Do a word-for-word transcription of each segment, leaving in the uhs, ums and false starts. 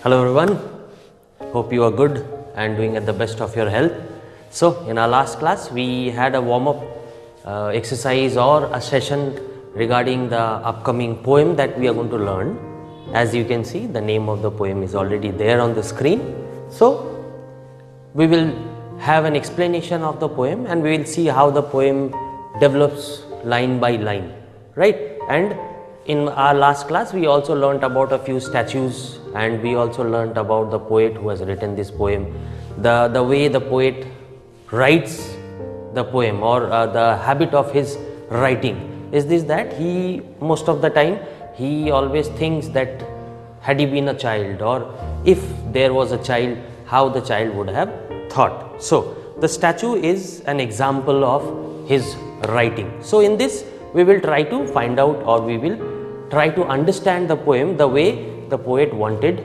Hello everyone, hope you are good and doing at the best of your health. So in our last class we had a warm-up uh, exercise or a session regarding the upcoming poem that we are going to learn. As you can see, the name of the poem is already there on the screen. So we will have an explanation of the poem and we will see how the poem develops line by line, right? And in our last class we also learnt about a few statues and we also learnt about the poet who has written this poem, the the way the poet writes the poem, or uh, the habit of his writing is this, that he most of the time he always thinks that had he been a child, or if there was a child, how the child would have thought. So the statue is an example of his writing. So in this we will try to find out, or we will try to understand the poem the way the poet wanted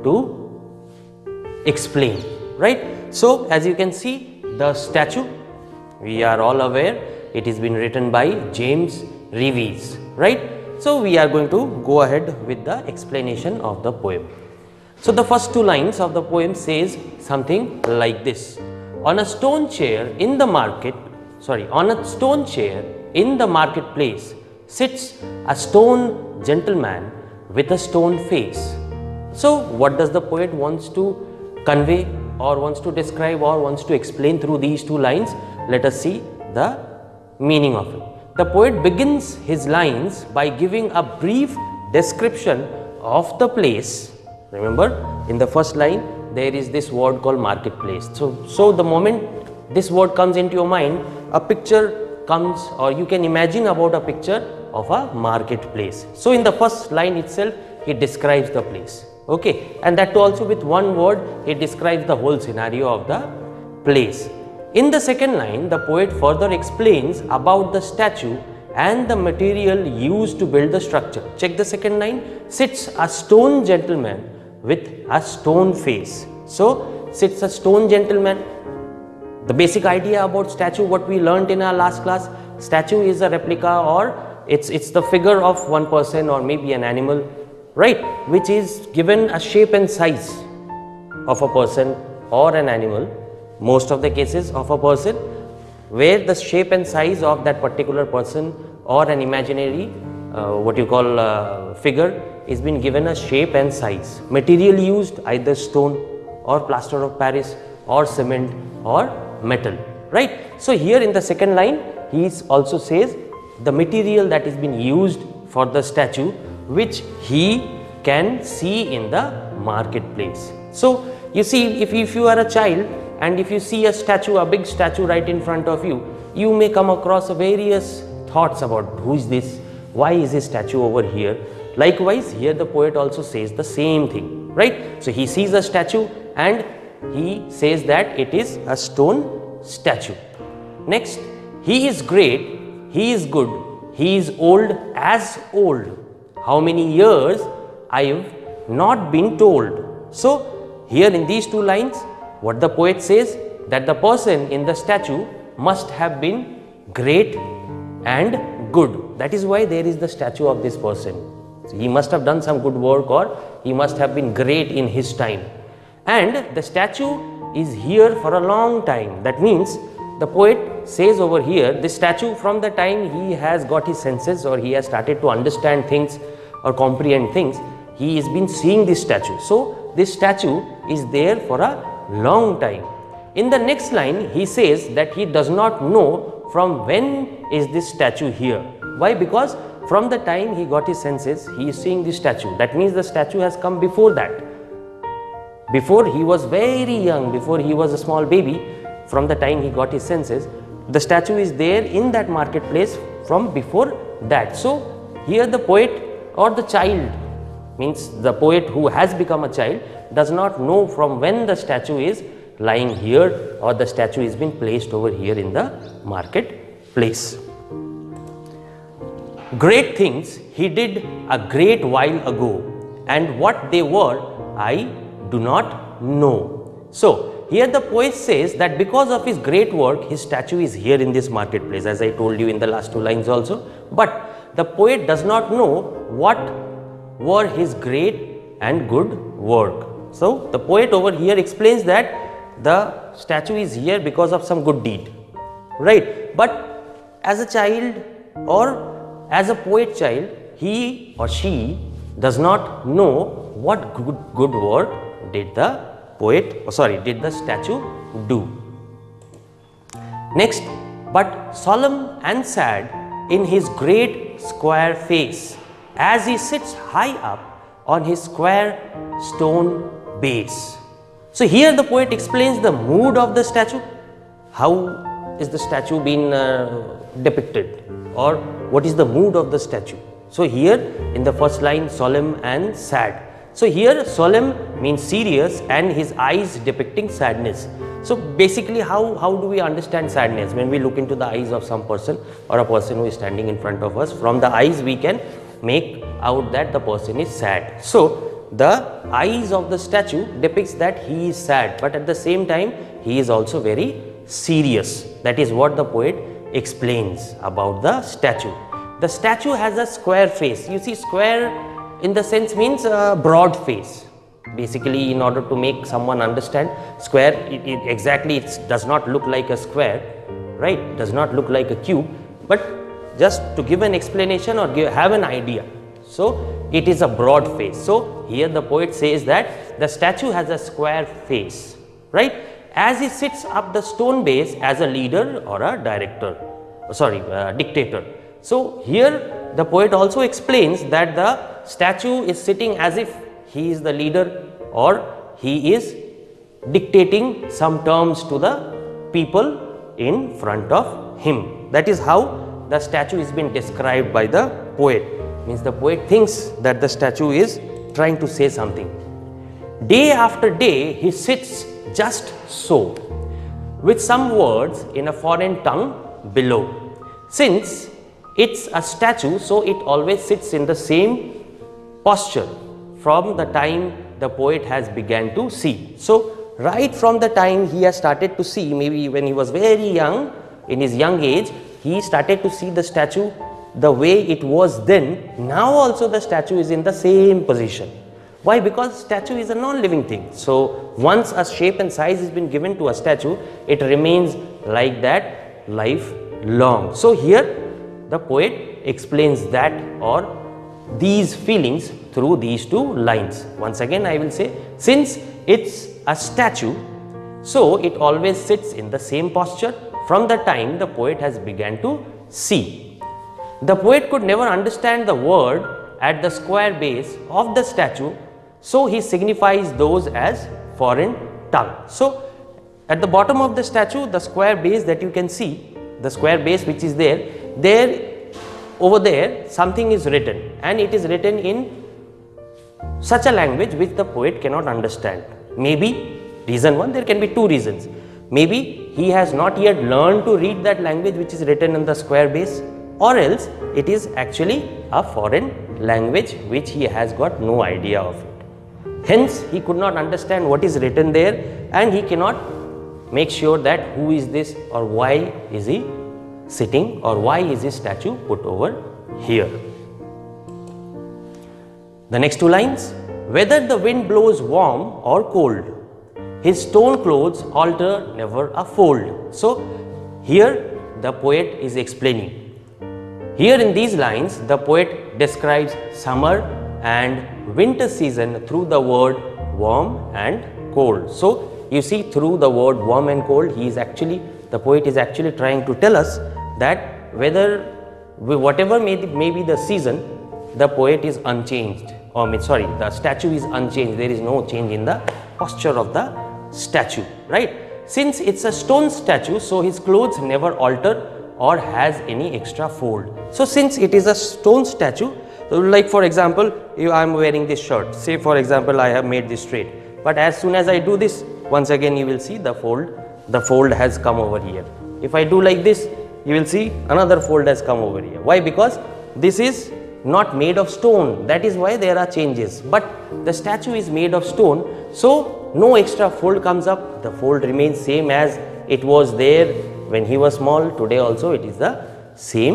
to explain, right? So as you can see, the statue, we are all aware it has been written by James Reeves, right? So we are going to go ahead with the explanation of the poem. So the first two lines of the poem says something like this: on a stone chair in the market, sorry, on a stone chair in the marketplace sits a stone gentleman with a stone face. So what does the poet wants to convey, or wants to describe, or wants to explain through these two lines? Let us see the meaning of it. The poet begins his lines by giving a brief description of the place. Remember, in the first line there is this word called marketplace. So, so the moment this word comes into your mind, a picture comes, or you can imagine about a picture of a marketplace. So in the first line itself he describes the place, okay, and that also with one word he describes the whole scenario of the place. In the second line the poet further explains about the statue and the material used to build the structure. Check the second line: sits a stone gentleman with a stone face. So sits a stone gentleman. The basic idea about statue, what we learnt in our last class, statue is a replica, or it's it's the figure of one person or maybe an animal, right, which is given a shape and size of a person or an animal, most of the cases of a person, where the shape and size of that particular person or an imaginary uh, what you call uh, figure is been given a shape and size. Material used either stone or plaster of Paris or cement or metal, right? So here in the second line he also says the material that is been used for the statue, which he can see in the marketplace. So you see, if, if you are a child and if you see a statue, a big statue right in front of you, you may come across various thoughts about who is this, why is this statue over here. Likewise, here the poet also says the same thing, right? So he sees a statue and he says that it is a stone statue. Next, he is great, he is good, he is old as old. How many years I have not been told. So here in these two lines, what the poet says, that the person in the statue must have been great and good. That is why there is the statue of this person. So he must have done some good work, or he must have been great in his time. And the statue is here for a long time. That means the poet says over here, this statue, from the time he has got his senses, or he has started to understand things or comprehend things, he has been seeing this statue. So this statue is there for a long time. In the next line he says that he does not know from when is this statue here. Why? Because from the time he got his senses he is seeing this statue. That means the statue has come before that. Before he was very young, before he was a small baby, from the time he got his senses, the statue is there in that marketplace from before that. So here the poet, or the child, means the poet who has become a child, does not know from when the statue is lying here, or the statue is been placed over here in the marketplace. Great things he did a great while ago, and what they were I do not know. So here the poet says that because of his great work, his statue is here in this marketplace, as I told you in the last two lines also. But the poet does not know what were his great and good work. So the poet over here explains that the statue is here because of some good deed, right? But as a child or as a poet child, he or she does not know what good, good work did the poet, oh sorry, did the statue do. Next, but solemn and sad in his great square face, as he sits high up on his square stone base. So here the poet explains the mood of the statue. How is the statue being uh, depicted, or what is the mood of the statue? So here in the first line, solemn and sad. So here solemn means serious and his eyes depicting sadness. So basically how, how do we understand sadness? When we look into the eyes of some person or a person who is standing in front of us, from the eyes we can make out that the person is sad. So the eyes of the statue depicts that he is sad, but at the same time he is also very serious. That is what the poet explains about the statue. The statue has a square face. You see, square in the sense means a broad face. Basically, in order to make someone understand, square it, it exactly it does not look like a square, right? It does not look like a cube, but just to give an explanation or give, have an idea. So it is a broad face. So here the poet says that the statue has a square face, right? As he sits up the stone base as a leader or a director, sorry, uh, dictator. So here the poet also explains that the statue is sitting as if he is the leader or he is dictating some terms to the people in front of him. That is how the statue is being described by the poet. Means the poet thinks that the statue is trying to say something. Day after day he sits just so, with some words in a foreign tongue below. Since it's a statue, so it always sits in the same posture from the time the poet has began to see. So right from the time he has started to see, maybe when he was very young, in his young age, he started to see the statue the way it was then. Now also the statue is in the same position. Why? Because statue is a non-living thing. So once a shape and size has been given to a statue, it remains like that life long. So here the poet explains that or these feelings through these two lines. Once again I will say, since it's a statue, so it always sits in the same posture from the time the poet has begun to see. The poet could never understand the word at the square base of the statue, so he signifies those as foreign tongue. So at the bottom of the statue, the square base that you can see, the square base which is there, there over there something is written, and it is written in such a language which the poet cannot understand. Maybe reason one, there can be two reasons. Maybe he has not yet learned to read that language which is written in the square base, or else it is actually a foreign language which he has got no idea of it. Hence he could not understand what is written there, and he cannot make sure that who is this or why is he sitting or why is his statue put over here. The next two lines, whether the wind blows warm or cold, his stone clothes alter never a fold. So here the poet is explaining. Here in these lines the poet describes summer and winter season through the word warm and cold. So you see, through the word warm and cold, he is actually, the poet is actually trying to tell us that whether whatever may, may be the season, the poet is unchanged, or mean, sorry, the statue is unchanged. There is no change in the posture of the statue, right? Since it's a stone statue, so his clothes never alter or has any extra fold. So since it is a stone statue, so like for example, if I am wearing this shirt, say for example I have made this straight, but as soon as I do this, once again you will see the fold, the fold has come over here. If I do like this, you will see another fold has come over here. Why? Because this is not made of stone, that is why there are changes, but the statue is made of stone, so no extra fold comes up, the fold remains same as it was there when he was small. Today also it is the same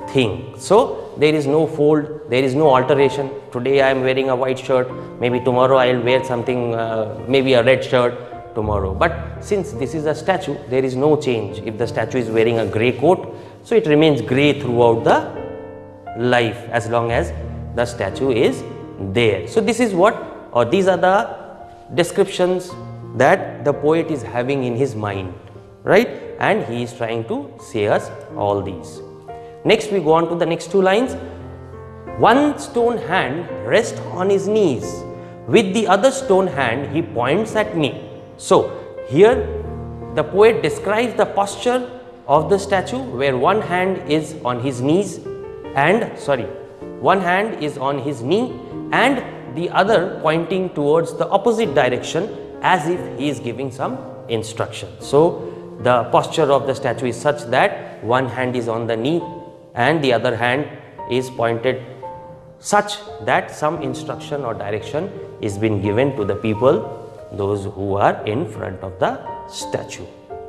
thing. So there is no fold, there is no alteration. Today I am wearing a white shirt, maybe tomorrow I will wear something, uh, maybe a red shirt tomorrow. But since this is a statue, there is no change. If the statue is wearing a grey coat, so it remains grey throughout the life as long as the statue is there. So this is what, or these are the descriptions that the poet is having in his mind, right? And he is trying to say us all these. Next we go on to the next two lines. One stone hand rests on his knees. With the other stone hand he points at me. So here the poet describes the posture of the statue where one hand is on his knees and sorry one hand is on his knee and the other pointing towards the opposite direction as if he is giving some instruction. So the posture of the statue is such that one hand is on the knee and the other hand is pointed such that some instruction or direction is being given to the people, those who are in front of the statue.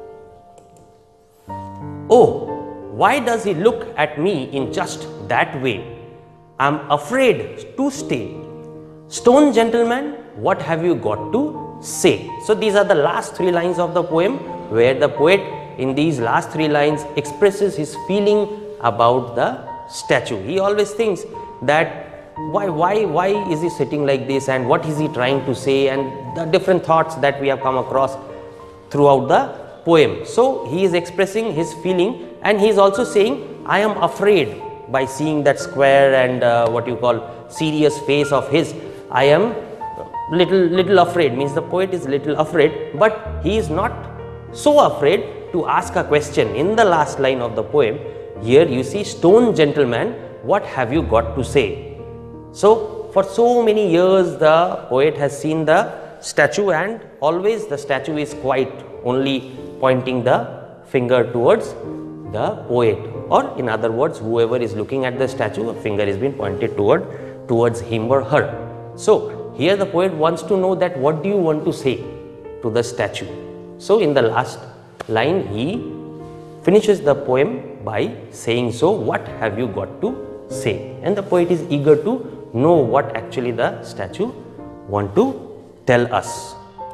Oh, why does he look at me in just that way? I am afraid to stay. Stone gentleman, what have you got to say? So these are the last three lines of the poem, where the poet in these last three lines expresses his feeling about the statue. He always thinks that why, why, why is he sitting like this and what is he trying to say, and the different thoughts that we have come across throughout the poem. So he is expressing his feeling and he is also saying, I am afraid by seeing that square and uh, what you call serious face of his. I am little, little afraid, means the poet is little afraid, but he is not so afraid to ask a question. In the last line of the poem, here you see, stone gentleman, what have you got to say? So for so many years the poet has seen the statue and always the statue is quiet, only pointing the finger towards the poet, or in other words, whoever is looking at the statue, a finger is being pointed toward towards him or her. So here the poet wants to know that what do you want to say to the statue. So in the last line he finishes the poem by saying, so what have you got to say? And the poet is eager to know what actually the statue want to tell us.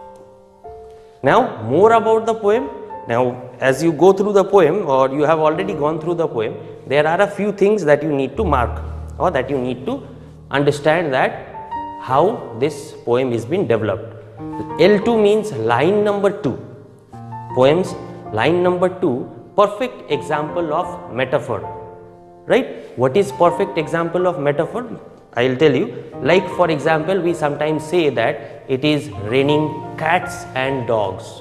Now more about the poem. Now as you go through the poem, or you have already gone through the poem, there are a few things that you need to mark, or that you need to understand that how this poem is being developed. L two means line number two. Poems line number two, perfect example of metaphor, right? What is perfect example of metaphor? I will tell you. Like for example, we sometimes say that it is raining cats and dogs.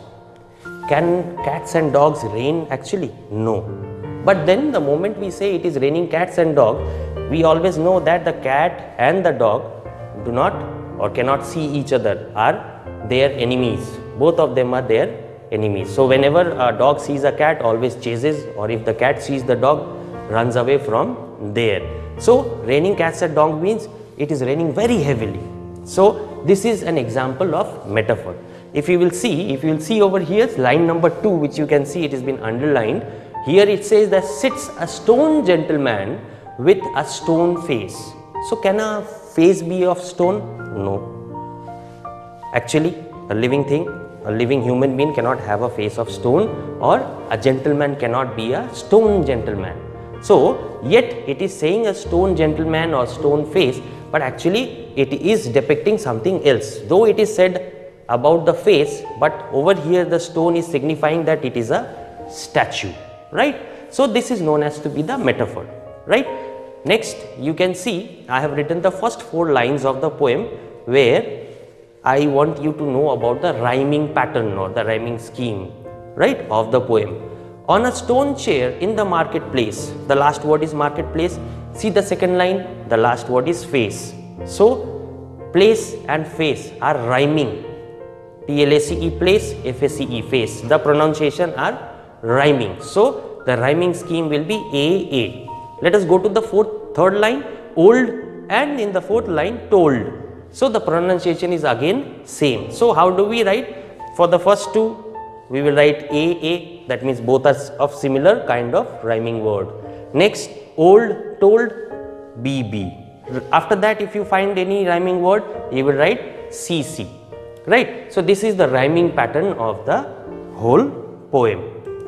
Can cats and dogs rain actually? No. But then the moment we say it is raining cats and dogs, we always know that the cat and the dog do not or cannot see each other, are their enemies. Both of them are their enemies. So whenever a dog sees a cat, always chases, or if the cat sees the dog, runs away from there. So raining cats and dogs means it is raining very heavily. So this is an example of metaphor. If you will see, if you will see over here, line number two, which you can see it has been underlined. Here it says that sits a stone gentleman with a stone face. So can a face be of stone? No. Actually, a living thing, a living human being cannot have a face of stone, or a gentleman cannot be a stone gentleman. So yet it is saying a stone gentleman or stone face, but actually it is depicting something else. Though it is said about the face, but over here the stone is signifying that it is a statue, right? So this is known as to be the metaphor, right? Next you can see I have written the first four lines of the poem, where I want you to know about the rhyming pattern or the rhyming scheme, right, of the poem. On a stone chair in the marketplace, the last word is marketplace. See the second line, the last word is face. So place and face are rhyming. P L A C E place, F A C E face. The pronunciation are rhyming. So the rhyming scheme will be A A. Let us go to the fourth, third line, old, and in the fourth line, told. So the pronunciation is again same. So how do we write? For the first two, we will write A A, that means both are of similar kind of rhyming word. Next, old, told, B B. After that, if you find any rhyming word, you will write C C, right? So this is the rhyming pattern of the whole poem.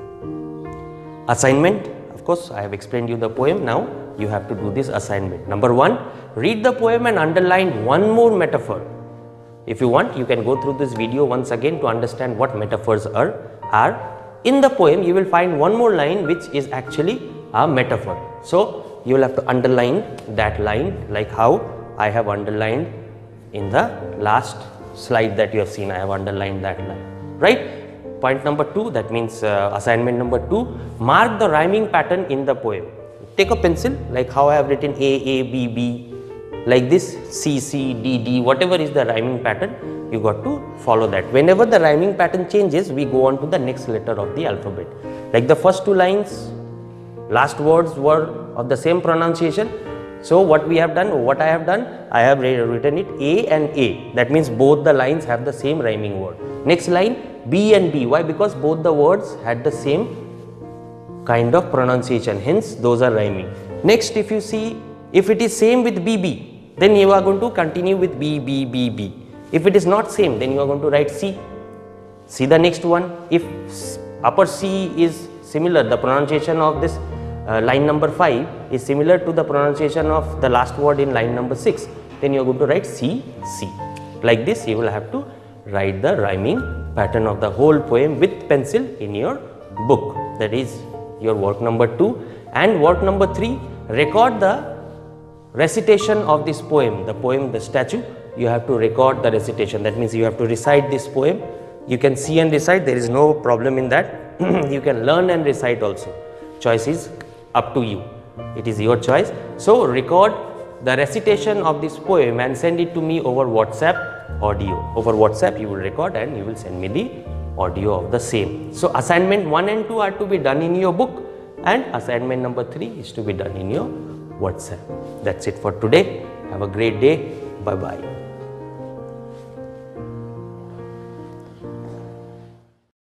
Assignment, of course, I have explained you the poem. Now you have to do this assignment. Number one, read the poem and underline one more metaphor. If you want, you can go through this video once again to understand what metaphors are. are. In the poem, you will find one more line which is actually a metaphor. So you will have to underline that line, like how I have underlined in the last slide that you have seen. I have underlined that line, right? Point number two, that means uh, assignment number two, mark the rhyming pattern in the poem. Take a pencil, like how I have written A, A, B, B, like this, C, C, D, D, whatever is the rhyming pattern, you got to follow that. Whenever the rhyming pattern changes, we go on to the next letter of the alphabet. Like the first two lines, last words were of the same pronunciation. So what we have done, what I have done, I have written it A and A. That means both the lines have the same rhyming word. Next line, B and B. Why? Because both the words had the same kind of pronunciation. Hence, those are rhyming. Next, if you see, if it is same with B B, then you are going to continue with B, B, B, B. If it is not same, then you are going to write C. See the next one. If upper C is similar, the pronunciation of this uh, line number five is similar to the pronunciation of the last word in line number six, then you are going to write C, C. Like this, you will have to write the rhyming pattern of the whole poem with pencil in your book. That is your work number two. And work number three, record the recitation of this poem, the poem, the statue. You have to record the recitation. That means you have to recite this poem. You can see and recite, there is no problem in that. You can learn and recite also. Choice is up to you. It is your choice. So record the recitation of this poem and send it to me over WhatsApp audio. Over WhatsApp you will record and you will send me the audio of the same. So assignment one and two are to be done in your book, and assignment number three is to be done in your WhatsApp. That's it for today. Have a great day. Bye bye.